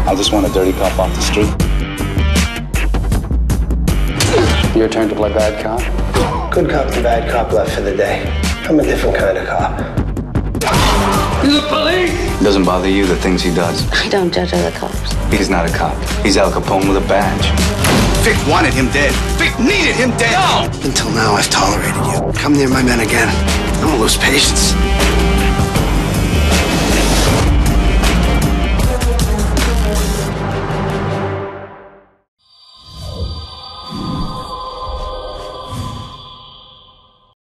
I just want a dirty cop off the street. Your turn to play bad cop? Good cop and bad cop left for the day. I'm a different kind of cop. The police! It doesn't bother you the things he does? I don't judge other cops. He's not a cop. He's Al Capone with a badge. Vic wanted him dead. Vic needed him dead. No! Until now, I've tolerated you. Come near my men again, I'm gonna lose patience.